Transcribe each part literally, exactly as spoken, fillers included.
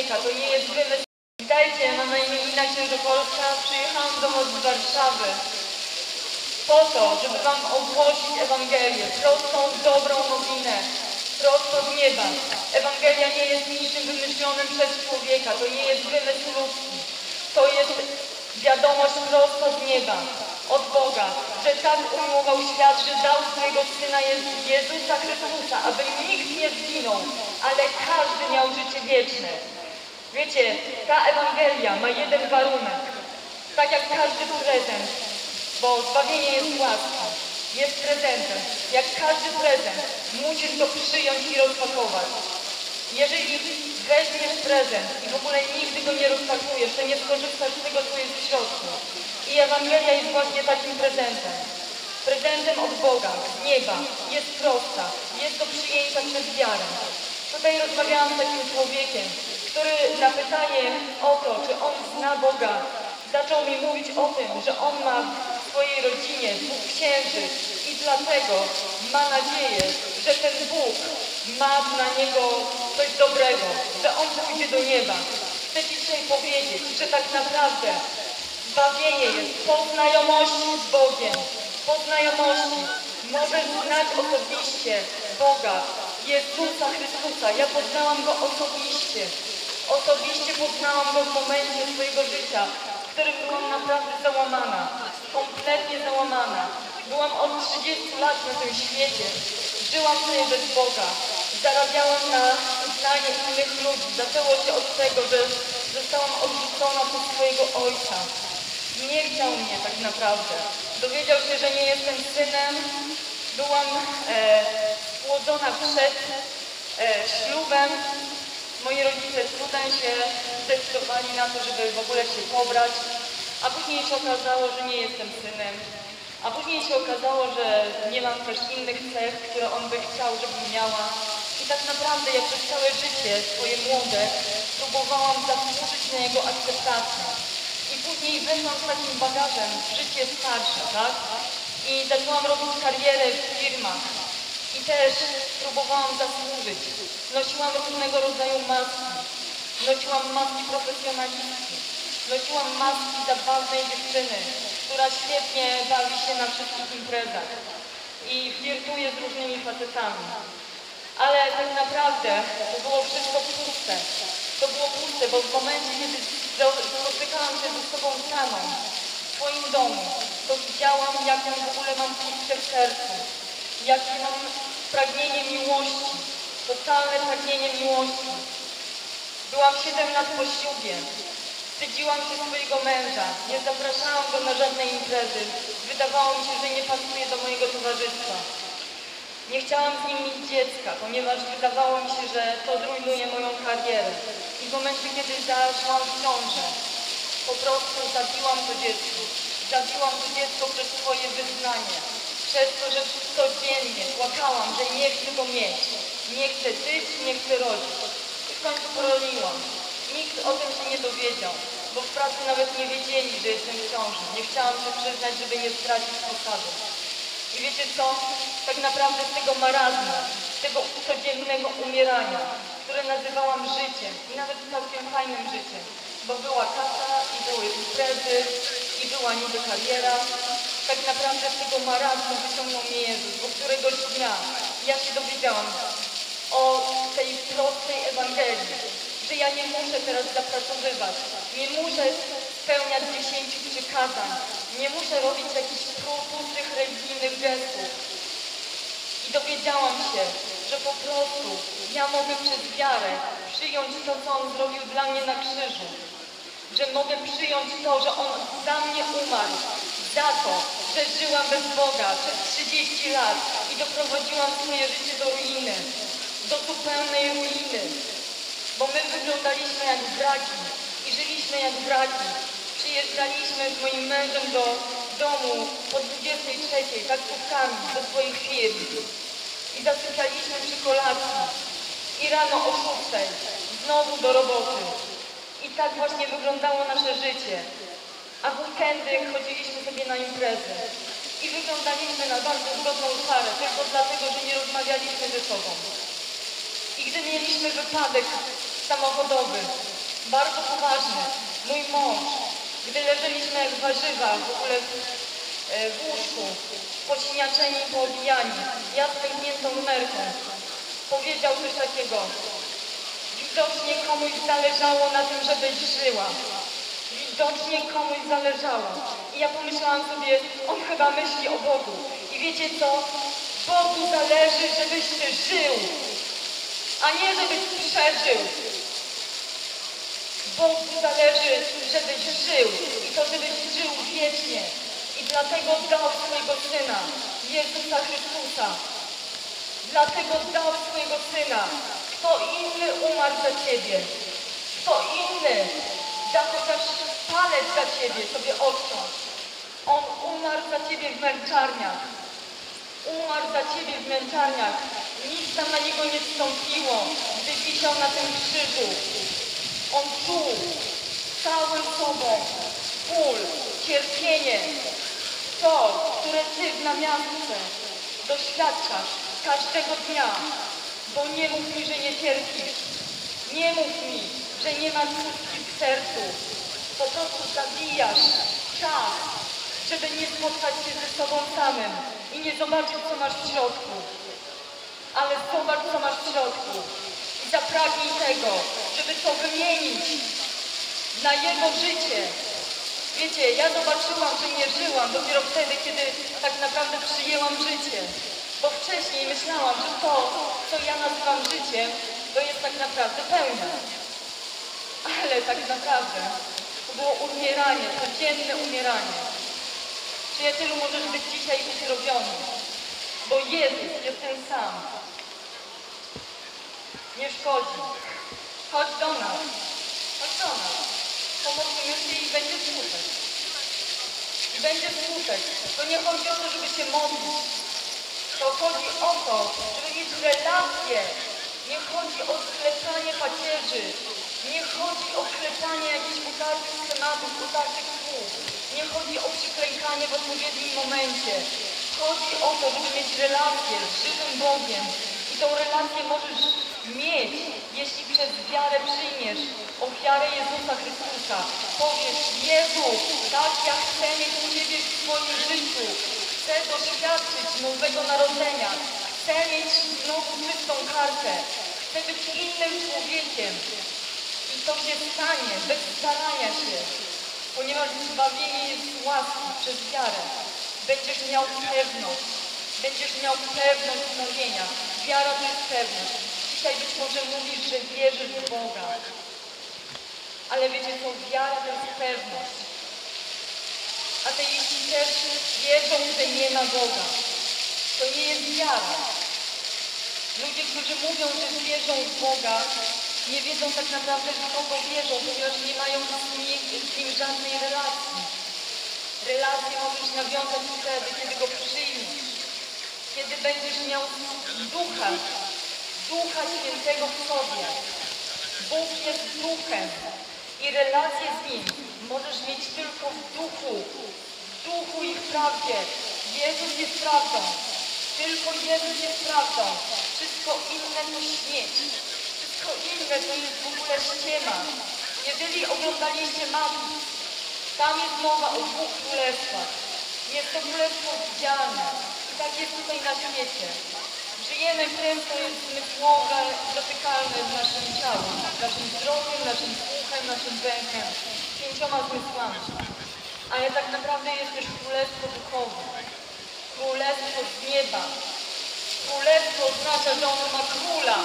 człowieka, to nie jest wymysł. Witajcie, mam na imię Ina Księżopolska, przyjechałam do was z Warszawy po to, żeby wam ogłosić Ewangelię, prostą, dobrą nowinę, prosto z nieba. Ewangelia nie jest niczym wymyślonym przez człowieka, to nie jest wymysł ludzki, to jest wiadomość prosto z nieba, od Boga, że tak umiłował świat, że dał swojego Syna Jezusa Chrystusa, aby nikt nie zginął, ale każdy miał życie wieczne. Wiecie, ta Ewangelia ma jeden warunek, tak jak każdy prezent, bo zbawienie jest łaską, jest prezentem. Jak każdy prezent, musisz go przyjąć i rozpakować. Jeżeli weźmiesz prezent i w ogóle nigdy go nie rozpakujesz, to nie skorzystasz z tego, co jest w środku. I Ewangelia jest właśnie takim prezentem. Prezentem od Boga, z nieba, jest prosta, jest do przyjęcia przez wiarę. Tutaj rozmawiałam z takim człowiekiem, który na pytanie o to, czy on zna Boga, zaczął mi mówić o tym, że on ma w swojej rodzinie dwóch księży i dlatego ma nadzieję, że ten Bóg ma dla niego coś dobrego, że on pójdzie do nieba. Chcę ci dzisiaj powiedzieć, że tak naprawdę zbawienie jest po znajomości z Bogiem, po znajomości. Możesz znać osobiście Boga, Jezusa Chrystusa. Ja poznałam Go osobiście. Osobiście poznałam Go w momencie swojego życia, w którym byłam naprawdę załamana, kompletnie załamana. Byłam od trzydziestu lat na tym świecie, żyłam sobie bez Boga, zarabiałam na uznanie innych ludzi. Zaczęło się od tego, że zostałam odrzucona przez swojego ojca. Nie chciał mnie tak naprawdę. Dowiedział się, że nie jestem synem. Byłam e, spłodzona przed e, ślubem. Moi rodzice trudem się zdecydowali na to, żeby w ogóle się pobrać, a później się okazało, że nie jestem synem, a później się okazało, że nie mam też innych cech, które on by chciał, żebym miała. I tak naprawdę ja przez całe życie swoje młode próbowałam zasłużyć na jego akceptację. I później wyszłam z takim bagażem w życie starsze, tak? I zaczęłam robić karierę w firmach. I też próbowałam zasłużyć. Nosiłam różnego rodzaju maski. Nosiłam maski profesjonalistki. Nosiłam maski zabawnej dziewczyny, która świetnie bawi się na wszystkich imprezach i flirtuje z różnymi facetami. Ale tak naprawdę to było wszystko puste. To było puste, bo w momencie, kiedy spotykałam się ze sobą samą w swoim domu, to widziałam, jaką w ogóle mam pustkę w sercu, jakie mam pragnienie miłości, totalne pragnienie miłości. Byłam siedem lat po ślubie, wstydziłam się swojego męża, nie zapraszałam go na żadne imprezy, wydawało mi się, że nie pasuje do mojego towarzystwa. Nie chciałam z nim mieć dziecka, ponieważ wydawało mi się, że to zrujnuje moją karierę. I w momencie, kiedy zaszłam w ciążę, po prostu zabiłam to dziecko. Zabiłam to dziecko przez swoje wyznanie. Przez to, że codziennie płakałam, że nie chcę go mieć. Nie chcę żyć, nie chcę rodzić. I w końcu poroniłam. Nikt o tym się nie dowiedział, bo w pracy nawet nie wiedzieli, że jestem w ciąży. Nie chciałam się przyznać, żeby nie stracić posady. I wiecie co? Tak naprawdę z tego marazmu, z tego codziennego umierania, które nazywałam życiem i nawet całkiem fajnym życiem, bo była kasa i były imprezy i była niby kariera. Tak naprawdę z tego marazmu wyciągnął mnie Jezus, bo któregoś dnia ja się dowiedziałam o tej prostej Ewangelii, że ja nie muszę teraz zapracowywać, nie muszę spełniać dziesięciu przykazań, nie muszę robić jakichś pustych religijnych gestów. I dowiedziałam się, że po prostu ja mogę przez wiarę przyjąć to, co On zrobił dla mnie na krzyżu. Że mogę przyjąć to, że On za mnie umarł, za to, że żyłam bez Boga przez trzydzieści lat i doprowadziłam swoje życie do ruiny, do zupełnej ruiny. Bo my wyglądaliśmy jak wraki i żyliśmy jak wraki. Przyjeżdżaliśmy z moim mężem do domu po dwudziestej trzeciej taksówkami do swoich firm i zasypialiśmy przy kolacji i rano o szóstej znowu do roboty. I tak właśnie wyglądało nasze życie. A w weekendy chodziliśmy sobie na imprezy i wyglądaliśmy na bardzo zgodną parę tylko dlatego, że nie rozmawialiśmy ze sobą. I gdy mieliśmy wypadek samochodowy, bardzo poważny. Mój mąż, gdy leżeliśmy jak warzywa w ogóle w, e, w łóżku, posiniaczeni i poobijani, ja z pękniętą numerką, powiedział coś takiego: widocznie komuś zależało na tym, żebyś żyła. Widocznie komuś zależało. I ja pomyślałam sobie, on chyba myśli o Bogu. I wiecie co? Bogu zależy, żebyś ty żył, a nie żebyś przeżył. Bogu zależy, żebyś żył i to, żebyś żył wiecznie. I dlatego dał swojego Syna, Jezusa Chrystusa. Dlatego dał swojego Syna. Kto inny umarł za ciebie? Kto inny da chociaż palec za ciebie sobie odciąć? On umarł za ciebie w męczarniach. Umarł za ciebie w męczarniach. Nic tam na niego nie wstąpiło, gdy wisiał na tym krzyżu. On czuł całym sobą ból, cierpienie, to, które ty w namiastce doświadczasz każdego dnia. Bo nie mów mi, że nie cierpisz. Nie mów mi, że nie masz pustki w sercu. Po prostu zabijasz czas, żeby nie spotkać się ze sobą samym i nie zobaczyć, co masz w środku. Ale zobacz, co masz w środku. I zapragnij tego, żeby to wymienić na Jego życie. Wiecie, ja zobaczyłam, że nie żyłam dopiero wtedy, kiedy tak naprawdę przyjęłam życie. Bo wcześniej myślałam, że to, co ja nazywam życiem, to jest tak naprawdę pełne. Ale tak naprawdę to było umieranie, codzienne umieranie. Przyjacielu, możesz być dzisiaj uzdrowiony, bo Jezus jest ten sam. Nie szkodzi. Chodź do nas. Chodź do nas. Pomocimy Ci i będzie skutek. I będzie skutek. To nie chodzi o to, żeby się modlić. To chodzi o to, żeby mieć relacje. Nie chodzi o sklepanie pacierzy. Nie chodzi o sklepanie jakichś utartych schematów, utartych słów. Nie chodzi o przyklękanie w odpowiednim momencie. Chodzi o to, żeby mieć relację z żywym Bogiem. I tą relację możesz mieć, jeśli przez wiarę przyjmiesz ofiarę Jezusa Chrystusa. Powiesz: Jezu, tak, ja chcę mieć Ciebie w swoim życiu. Chcę doświadczyć nowego narodzenia. Chcę mieć znowu czystą kartę. Chcę być innym człowiekiem. I to się stanie bez starania się. Ponieważ zbawienie jest z łaski przez wiarę. Będziesz miał pewność. Będziesz miał pewność zbawienia. Wiara to jest pewność. Dzisiaj być może mówisz, że wierzysz w Boga. Ale wiecie co? Wiara to jest pewność. Ateiści też wierzą, że nie ma Boga. To nie jest wiara. Ludzie, którzy mówią, że wierzą w Boga, nie wiedzą tak naprawdę, w kogo wierzą, ponieważ nie mają z nim, z nim żadnej relacji. Relację możesz nawiązać wtedy, kiedy go przyjmiesz. Kiedy będziesz miał Ducha, Ducha Świętego w sobie. Bóg jest Duchem i relację z Nim możesz mieć tylko w Duchu. W Duchu i w prawdzie. Jezus jest prawdą. Tylko Jezus jest prawdą. Wszystko inne to śmieć. Wszystko inne to jest w ogóle ściema. Jeżeli oglądaliście Matrix, tam jest mowa o dwóch królestwach. Jest to królestwo widzialne. I tak jest tutaj na świecie. Żyjemy tym, co jest zmysłowe, dotykalne w naszym ciału, naszym wzrokiem, naszym słuchem, naszym węchem, pięcioma zmysłami. Ale tak naprawdę jest też królestwo duchowe. Królestwo z nieba. Królestwo oznacza, że ono ma króla.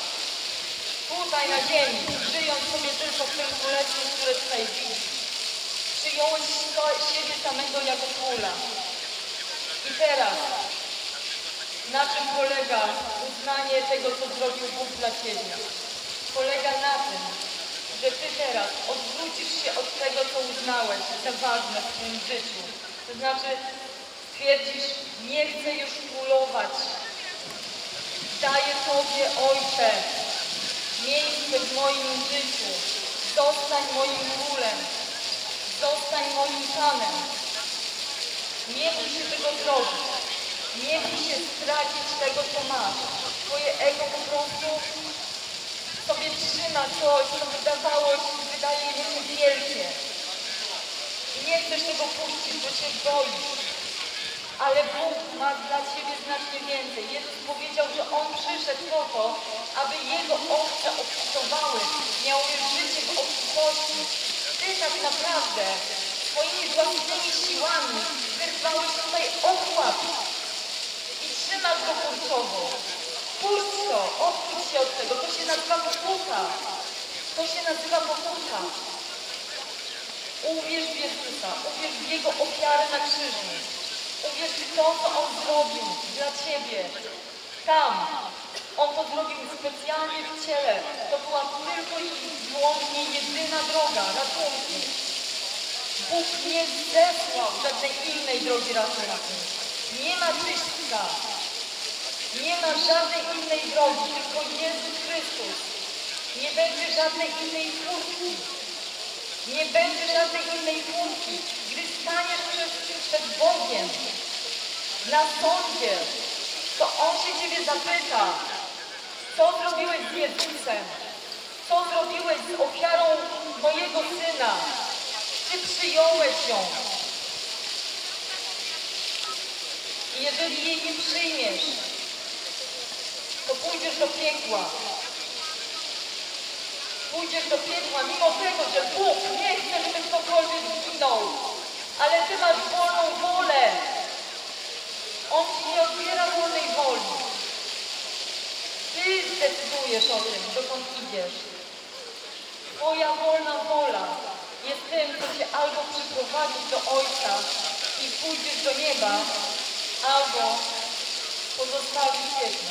Tutaj na ziemi, żyjąc sobie tylko w tym królestwie, które tutaj widzisz. Przyjąłeś siebie samego jako króla. I teraz, na czym polega uznanie tego, co zrobił Bóg dla Ciebie? Polega na tym, że Ty teraz odwrócisz się od tego, co uznałeś za ważne w swoim życiu. To znaczy, stwierdzisz: nie chcę już królować. Daję Tobie, Ojcze, miejsce w moim życiu. Zostań moim królem. Zostań moim Panem. Nie bój się tego zrobić. Nie bój się stracić tego, co masz. Twoje ego po prostu sobie trzyma trzyma coś, co wydawało ci, wydaje mi się wielkie. I nie chcesz tego puścić, bo się boisz. Ale Bóg ma dla ciebie znacznie więcej. Jezus powiedział, że On przyszedł po to, aby Jego owce obfitowały, miały życie w obfitości. Ty tak naprawdę swoimi własnymi siłami wyrwałeś tutaj ochłap i trzymasz go kurczowo. Puść to, odpuść się od tego. To się nazywa pokuta. To się nazywa pokuta. Uwierz w Jezusa, uwierz w Jego ofiarę na krzyżu. Uwierz w to, co On zrobił dla ciebie. Tam. On to zrobił specjalnie w ciele. To była tylko i wyłącznie jedyna droga ratunku. Bóg nie zesłał żadnej innej drogi ratunku. Nie ma czyśćca. Nie ma żadnej innej drogi, tylko Jezus Chrystus. Nie będzie żadnej innej furtki. Nie będzie żadnej innej furtki. Gdy staniesz przed, przed Bogiem na sądzie, to On się ciebie zapyta, co zrobiłeś z Jezusem? Co zrobiłeś z ofiarą mojego Syna? Czy przyjąłeś ją? I jeżeli jej nie przyjmiesz, to pójdziesz do piekła. Pójdziesz do piekła, mimo tego, że Bóg nie chce, żeby ktokolwiek zginął. Ale ty masz wolną wolę. On ci nie odbiera wolnej woli. Ty zdecydujesz o tym, dokąd idziesz. Twoja wolna wola jest tym, co cię albo przyprowadzi do Ojca i pójdziesz do nieba, albo pozostawi piekle.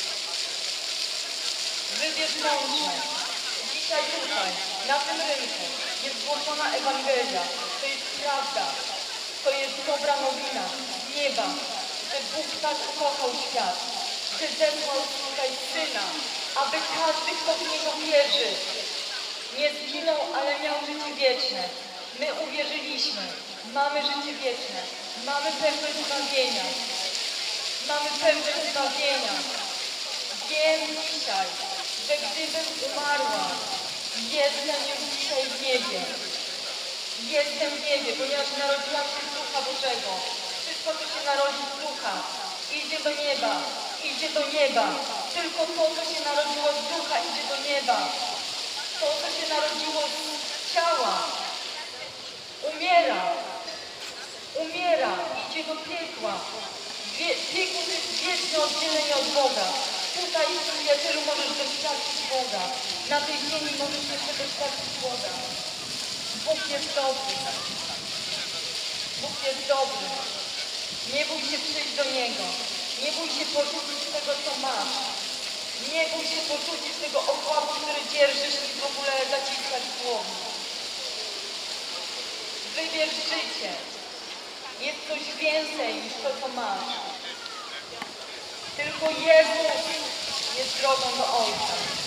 Wybierz mądrze. Dzisiaj tutaj, na tym rynku, jest głoszona Ewangelia. To jest prawda. To jest dobra nowina z nieba, że Bóg tak ukochał świat, że zesłał tutaj Syna, aby każdy, kto w Niego wierzy, nie zginął, ale miał życie wieczne. My uwierzyliśmy. Mamy życie wieczne. Mamy pewność zbawienia. Mamy pewność zbawienia. Wiem dzisiaj, że gdybym umarła, jestem już dzisiaj w niebie. Jestem w niebie, ponieważ narodziłam się z Ducha Bożego. Wszystko, co się narodzi z Ducha, idzie do nieba. Idzie do nieba. Tylko to, co się narodziło z Ducha, idzie do nieba. To, co się narodziło z ciała, umiera. Umiera. Idzie do piekła. Wie, piekło to jest wieczne oddzielenie od Boga. Tutaj, przyjacielu, możesz doświadczyć Boga. Na tej ziemi możesz jeszcze doświadczyć Boga. Bóg jest dobry. Bóg jest dobry. Nie bój się przyjść do Niego. Nie bój się porzucić tego, co masz. Nie bój się porzucić tego ochłapu, który dzierżysz i w ogóle zaciskać w głowie. Wybierz życie. Jest coś więcej niż to, co masz. Tylko Jezus jest drogą do Ojca.